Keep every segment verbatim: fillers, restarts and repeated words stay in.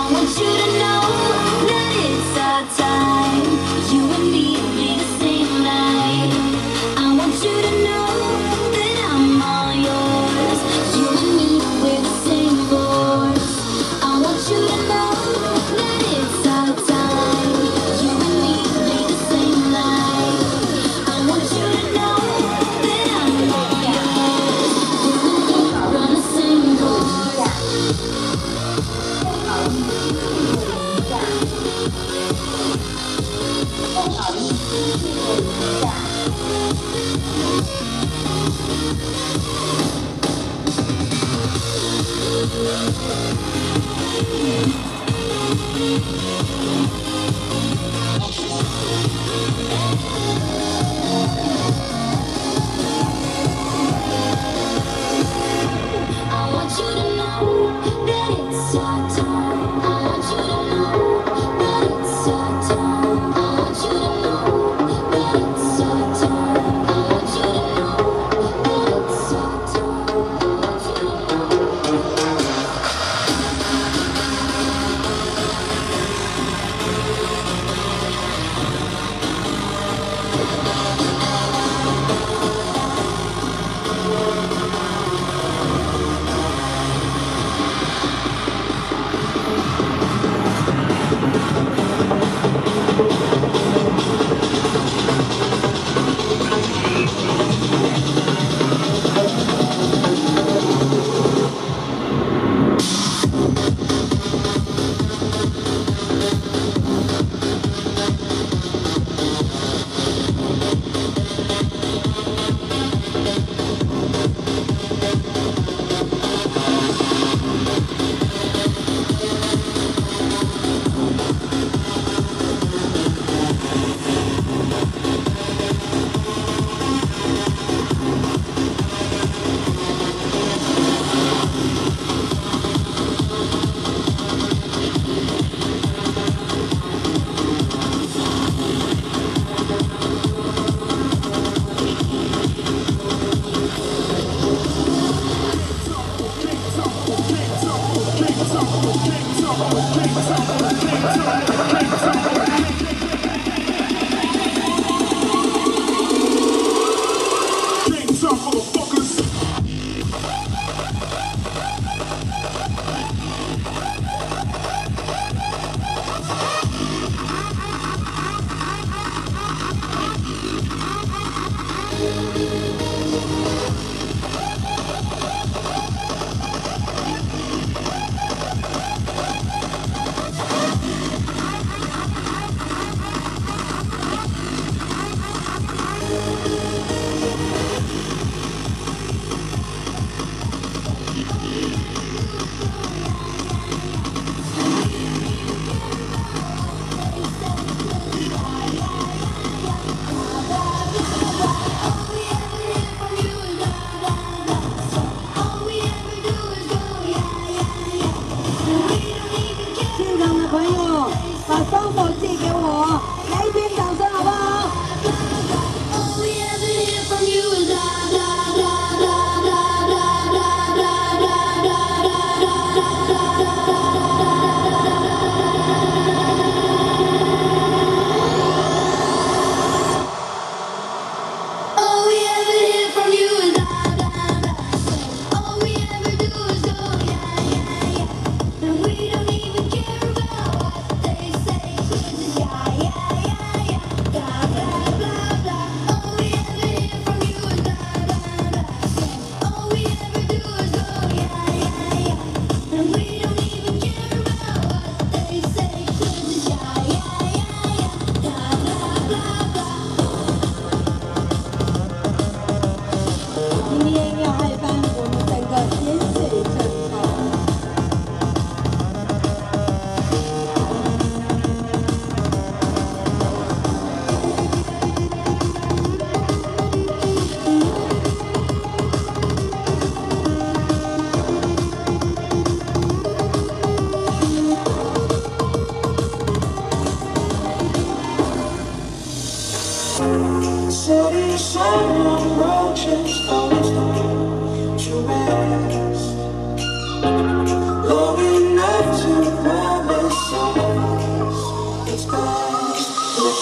We don't even care about what they say, 'cause yeah, yeah.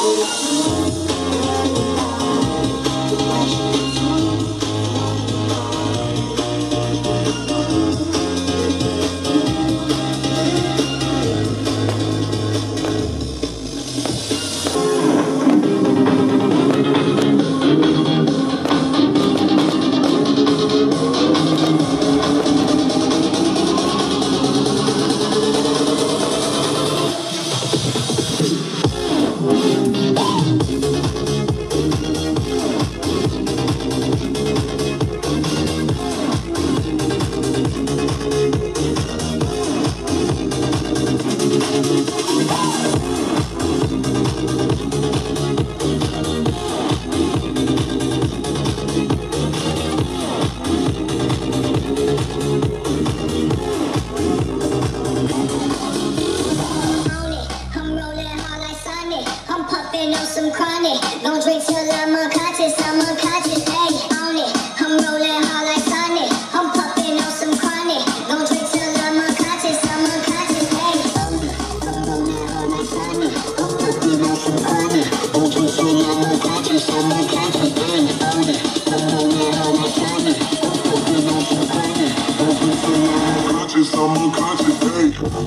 Some chronic, don't drink till I'm unconscious, I'm unconscious, hey, on it. I'm rolling hard like Sonic, I'm puffing on some chronic, don't drink till I'm unconscious, I'm unconscious, hey, on it. I'm rolling hard like Sonic, I'm puffing on some chronic, don't drink till I'm unconscious, I'm unconscious, hey, on it. I'm rolling hard like Sonic, I'm puffing on some chronic, don't drink till I'm unconscious, I'm unconscious, hey.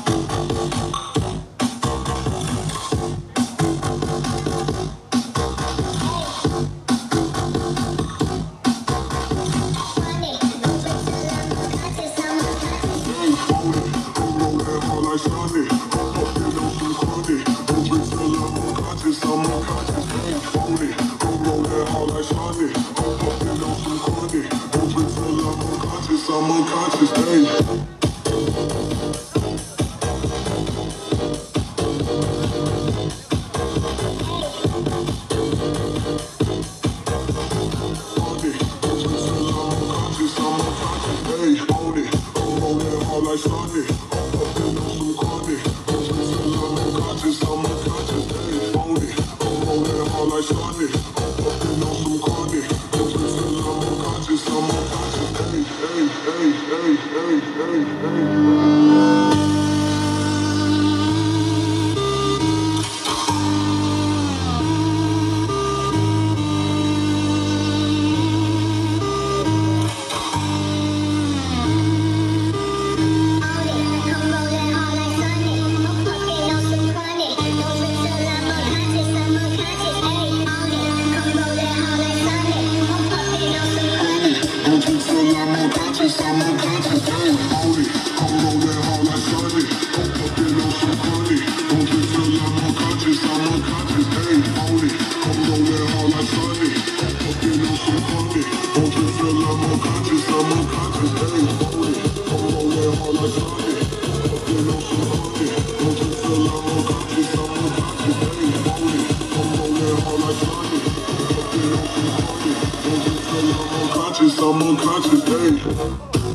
I'm unconscious, hey. I'm unconscious, hey.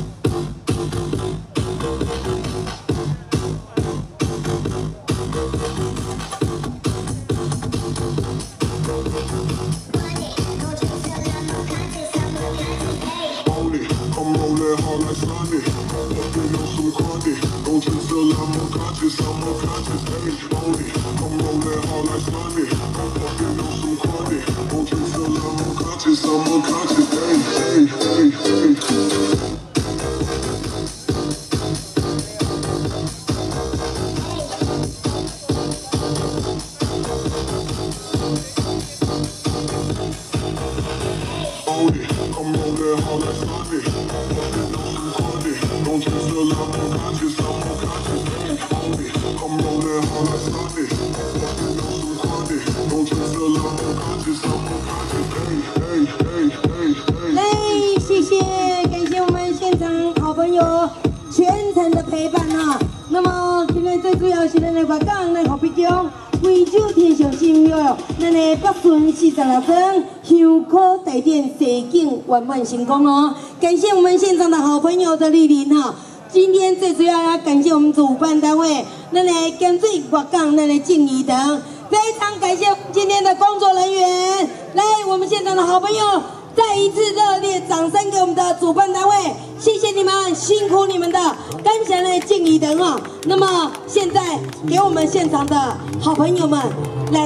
I'm rolling hard like Sonic, puffing on some chronic, don't drink till I'm unconscious, I'm unconscious, hey, on it. I'm rolling hard like Sonic, puffing on some chronic, don't drink till I'm unconscious, I'm unconscious, hey, hey, hey, hey. I'm rolling hard like Sonic, puffing on some chronic, don't drink till I'm unconscious, I'm unconscious, hey, on it. I'm rolling hard like Sonic, puffing on some chronic, don't drink till I'm unconscious, I'm unconscious, hey, hey, hey, hey, hey. 来，谢谢，感谢我们现场好朋友全程的陪伴啊。那么今天最主要是咱的月港，咱后壁江。 贵州天上新药，咱的北顺四十六庄香科大店设景圆满成功哦！感谢我们现场的好朋友的莅临哈。今天最主要要感谢我们主办单位，咱的江水月港，咱的敬义堂，非常感谢今天的工作人员。来，我们现场的好朋友，再一次热烈掌声给我们的主办单位，谢谢你们，辛苦你们的，感谢的敬义堂啊！那么现在给我们现场的好朋友们来。